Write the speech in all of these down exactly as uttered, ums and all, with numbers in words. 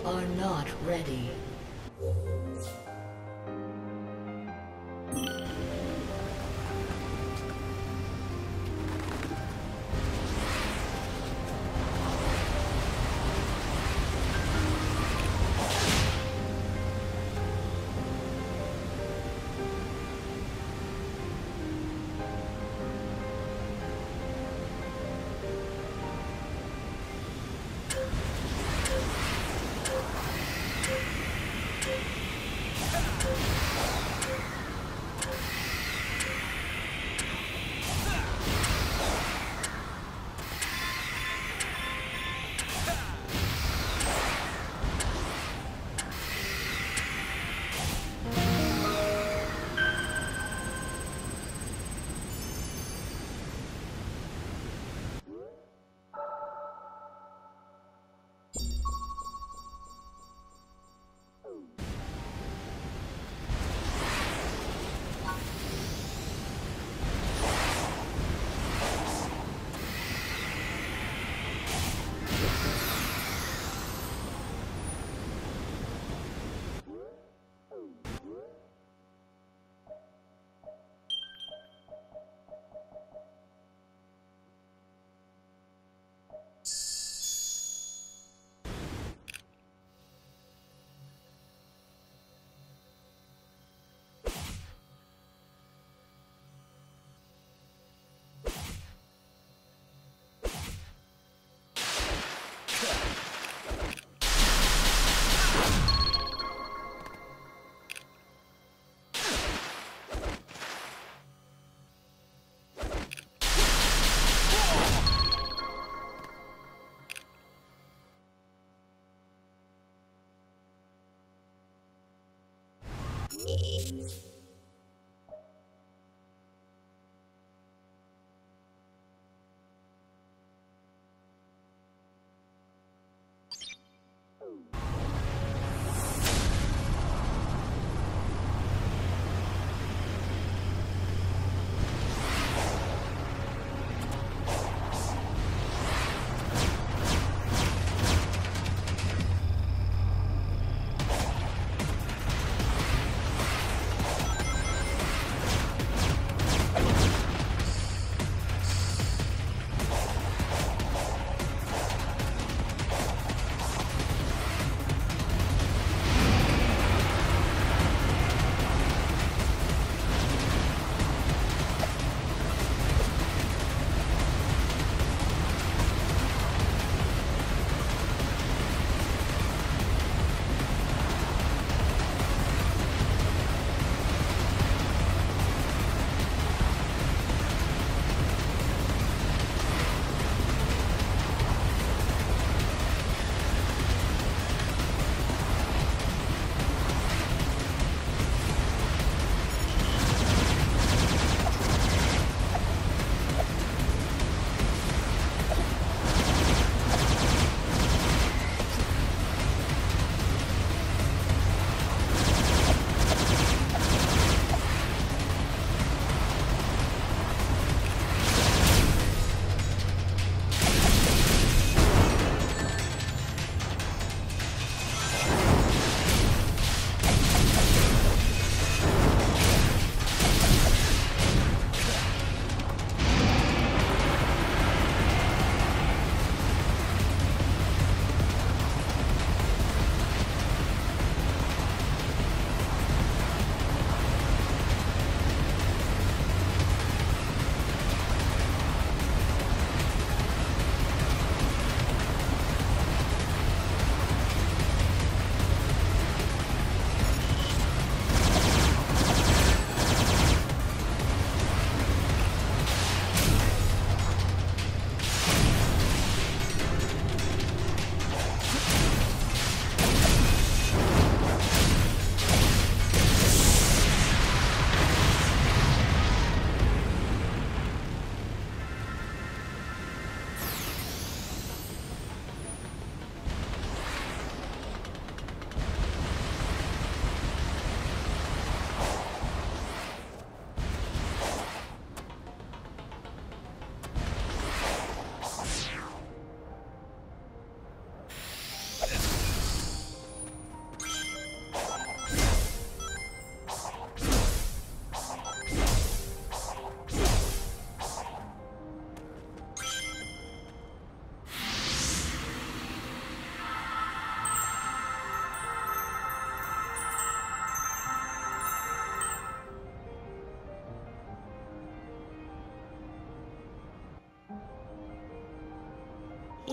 are not ready.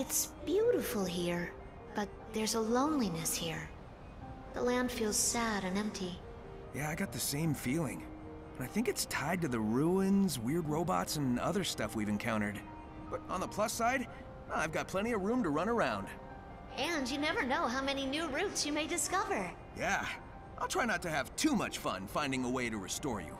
It's beautiful here, but there's a loneliness here. The land feels sad and empty. Yeah, I got the same feeling. And I think it's tied to the ruins, weird robots, and other stuff we've encountered. But on the plus side, I've got plenty of room to run around. And you never know how many new routes you may discover. Yeah, I'll try not to have too much fun finding a way to restore you.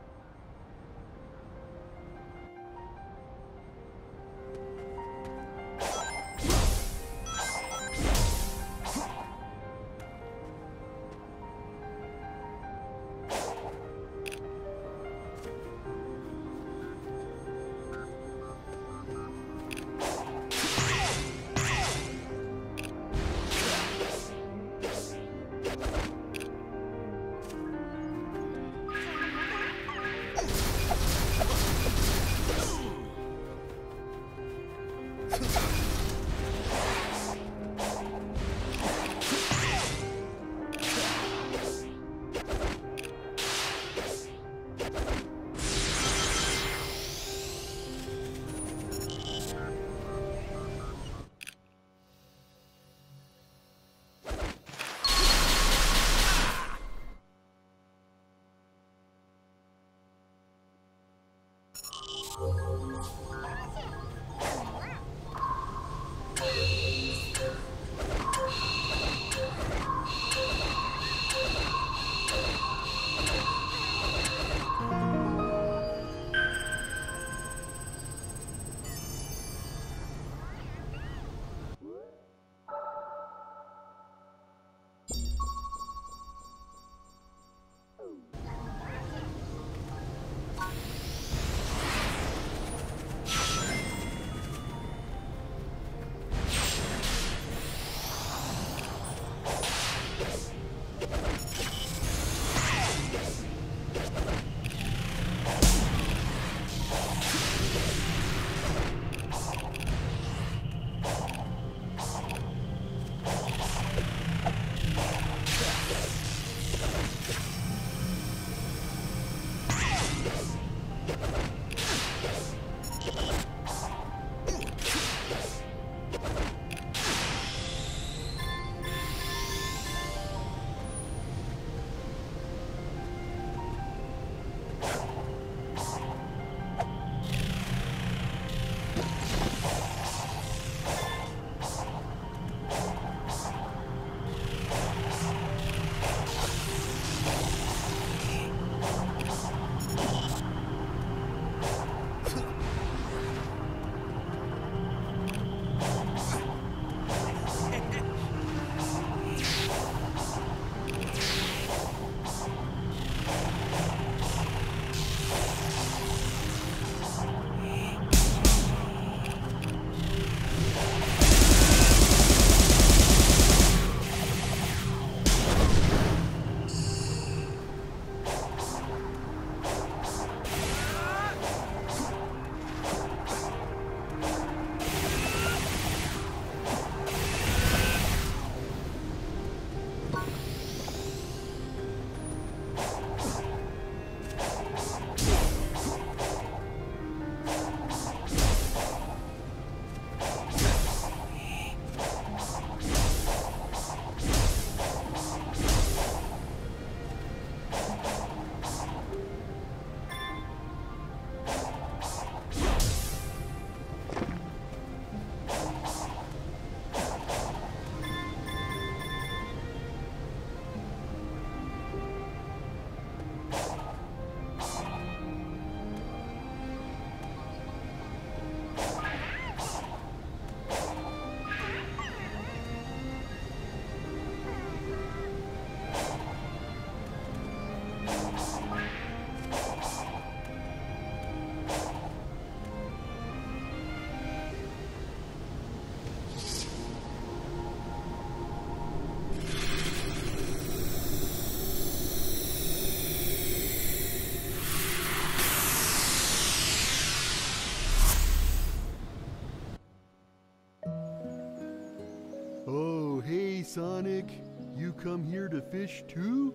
Sonic, you come here to fish too?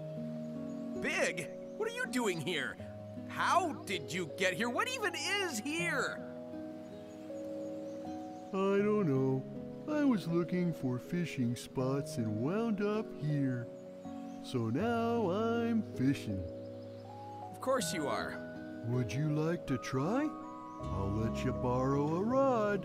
Big, what are you doing here? How did you get here? What even is here? I don't know. I was looking for fishing spots and wound up here. So now I'm fishing. Of course you are. Would you like to try? I'll let you borrow a rod.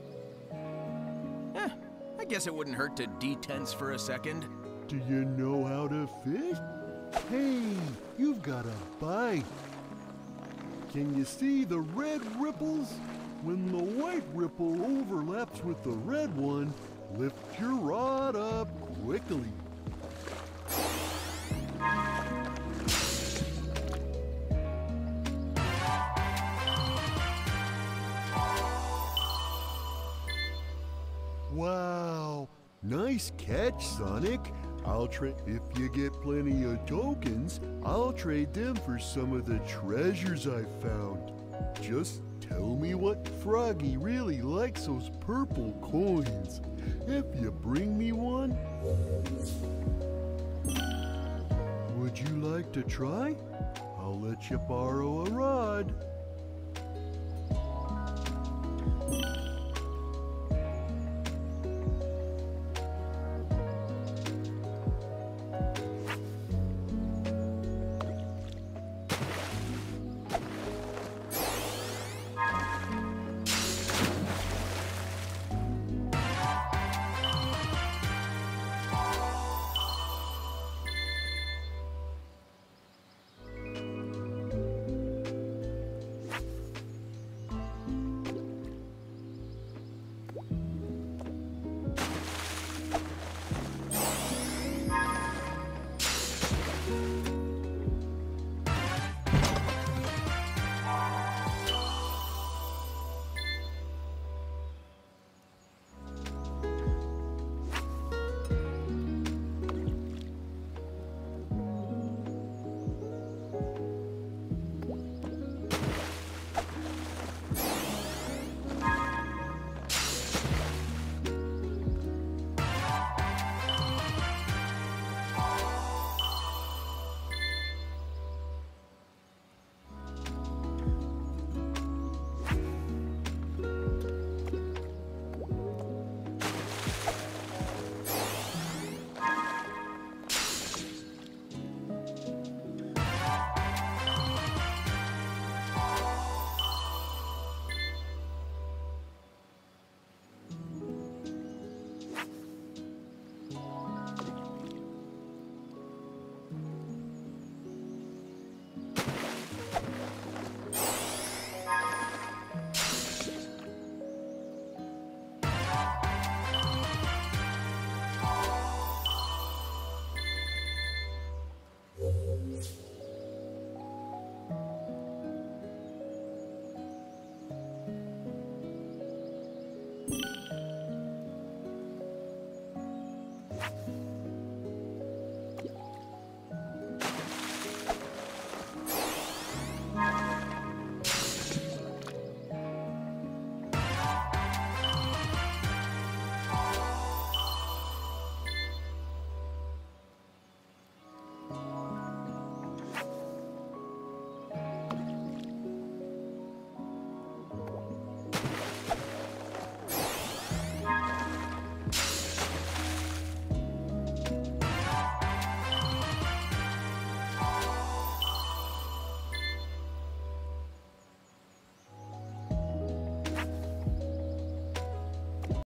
Eh, I guess it wouldn't hurt to detense for a second. Do you know how to fish? Hey, you've got a bite. Can you see the red ripples? When the white ripple overlaps with the red one, lift your rod up quickly. Wow, nice catch, Sonic. I'll trade if you get plenty of tokens, I'll trade them for some of the treasures I found. Just tell me what Froggy really likes those purple coins. If you bring me one, would you like to try? I'll let you borrow a rod.